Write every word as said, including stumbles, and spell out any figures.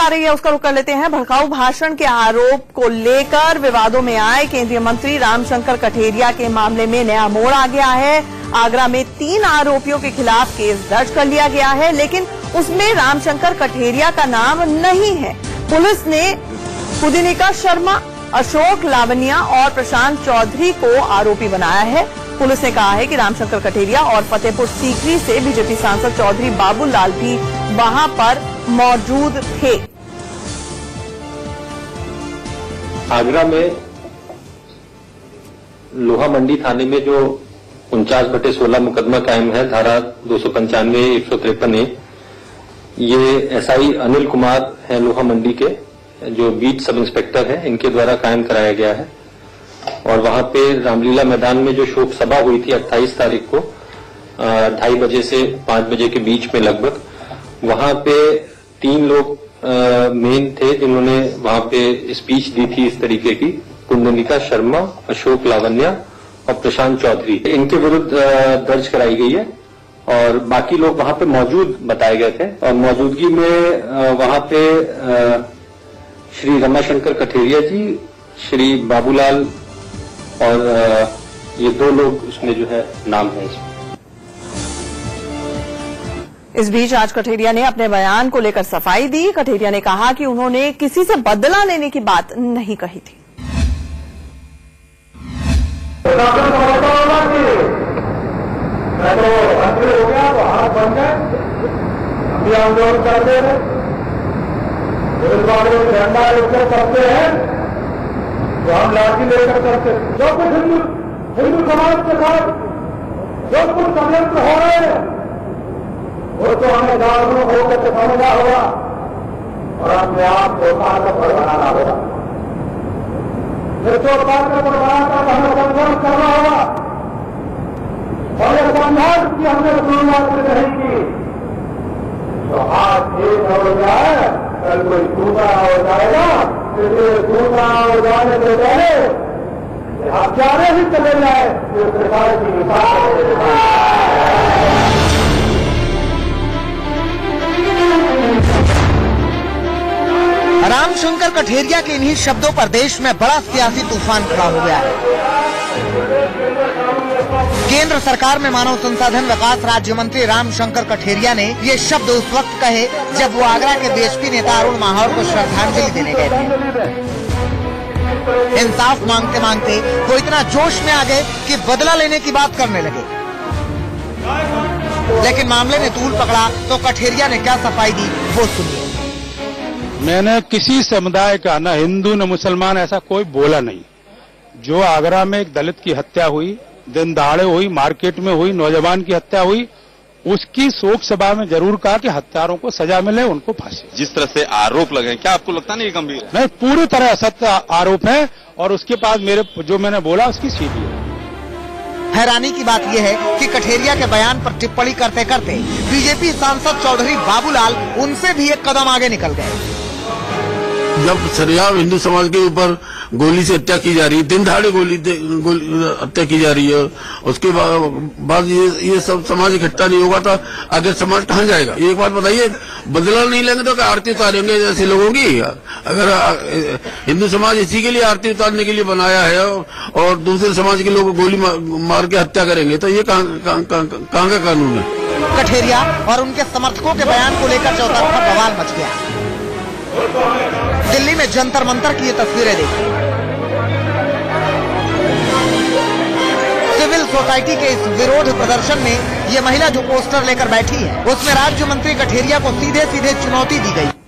रही है उसका रुख कर लेते हैं। भड़काऊ भाषण के आरोप को लेकर विवादों में आए केंद्रीय मंत्री रामशंकर कठेरिया के मामले में नया मोड़ आ गया है। आगरा में तीन आरोपियों के खिलाफ केस दर्ज कर लिया गया है, लेकिन उसमें रामशंकर कठेरिया का नाम नहीं है। पुलिस ने पुदिनिका शर्मा, अशोक लावनिया और प्रशांत चौधरी को आरोपी बनाया है। पुलिस ने कहा है कि रामशंकर कठेरिया और फतेहपुर सीकरी से बीजेपी सांसद चौधरी बाबूलाल भी वहां पर मौजूद थे। आगरा में लोहा मंडी थाने में जो उनचास बटे सोलह मुकदमा कायम है, धारा दो सौ पंचानवे एक सौ तिरपन ए, ये एसआई अनिल कुमार है लोहा मंडी के, जो बीट सब इंस्पेक्टर है, इनके द्वारा कायम कराया गया है। और वहां पे रामलीला मैदान में जो शोक सभा हुई थी अट्ठाईस तारीख को ढाई बजे से पांच बजे के बीच में लगभग, वहां पे तीन लोग मेन थे जिन्होंने वहां पे स्पीच दी थी इस तरीके की, पुदिनिका शर्मा, अशोक लावनिया और प्रशांत चौधरी। इनके विरुद्ध दर्ज कराई गई है और बाकी लोग वहां पे मौजूद बताए गए थे। और मौजूदगी में वहां पे श्री रमाशंकर कठेरिया जी, श्री बाबूलाल और ये दो लोग उसमें जो है नाम है इसमें। इस बीच आज कठेरिया ने अपने बयान को लेकर सफाई दी। कठेरिया ने कहा कि उन्होंने किसी से बदला लेने की बात नहीं कही थी। मैं तो मंत्री हो गया तो हाथ बन गए, अभी आंदोलन करते हैं, पुलिस वाले झंडा लेकर करते हैं तो हम लाठी लेकर करते हैं। जो कुछ हिंदू हिंदू समाज के साथ जो कुछ षड्यंत्र हो रहे हैं वो तो हमें जागरूक होकर के समझना होगा और अपने आप को का फल बनाना होगा। फिर तो का फल बनाकर हमें संघर्ष करना होगा और ये संघर्ष की हमने शुरुआत से नहीं की तो हाथ एक हो जाए, कल कोई दूसरा हो जाएगा, इसलिए दूसरा हो जाने से पहले हथियारे ही चले जाए तो सरकार की रामशंकर कठेरिया के इन्हीं शब्दों पर देश में बड़ा सियासी तूफान खड़ा हो गया है। केंद्र सरकार में मानव संसाधन विकास राज्य मंत्री रामशंकर कठेरिया ने ये शब्द उस वक्त कहे जब वो आगरा के बीएसपी नेता अरुण माहौर को श्रद्धांजलि देने गए थे। इंसाफ मांगते मांगते वो इतना जोश में आ गए कि बदला लेने की बात करने लगे। लेकिन मामले ने तूल पकड़ा तो कठेरिया ने क्या सफाई दी वो सुनिए। मैंने किसी समुदाय का, न हिंदू न मुसलमान, ऐसा कोई बोला नहीं। जो आगरा में एक दलित की हत्या हुई, दिन दहाड़े हुई, मार्केट में हुई, नौजवान की हत्या हुई, उसकी शोक सभा में जरूर कहा कि हत्यारों को सजा मिले, उनको फांसी। जिस तरह से आरोप लगे, क्या आपको लगता नहीं गंभीर है? नहीं, पूरी तरह असत्य आरोप है और उसके बाद मेरे जो मैंने बोला उसकी सीधी है। हैरानी की बात यह है कि कठेरिया के बयान पर टिप्पणी करते करते बीजेपी सांसद चौधरी बाबूलाल उनसे भी एक कदम आगे निकल गए। जब सरेआम हिंदू समाज के ऊपर गोली से हत्या की जा रही है, दिन दहाड़े गोली, गोली हत्या की जा रही है, उसके बाद ये ये सब समाज इकट्ठा नहीं होगा तो आगे समाज कहाँ जाएगा? एक बात बताइए, बदला नहीं लेंगे तो क्या आरती उतारेंगे ऐसे लोगों की? अगर हिंदू समाज इसी के लिए आरती उतारने के लिए बनाया है और दूसरे समाज के लोग गोली मार के हत्या करेंगे तो ये कहाँ का कानून है? कठेरिया और उनके समर्थकों के बयान को लेकर चौतरफा बवाल मच गया। दिल्ली में जंतर मंतर की ये तस्वीरें देखी। सिविल सोसाइटी के इस विरोध प्रदर्शन में ये महिला जो पोस्टर लेकर बैठी है, उसमें राज्य मंत्री कठेरिया को सीधे सीधे चुनौती दी गई।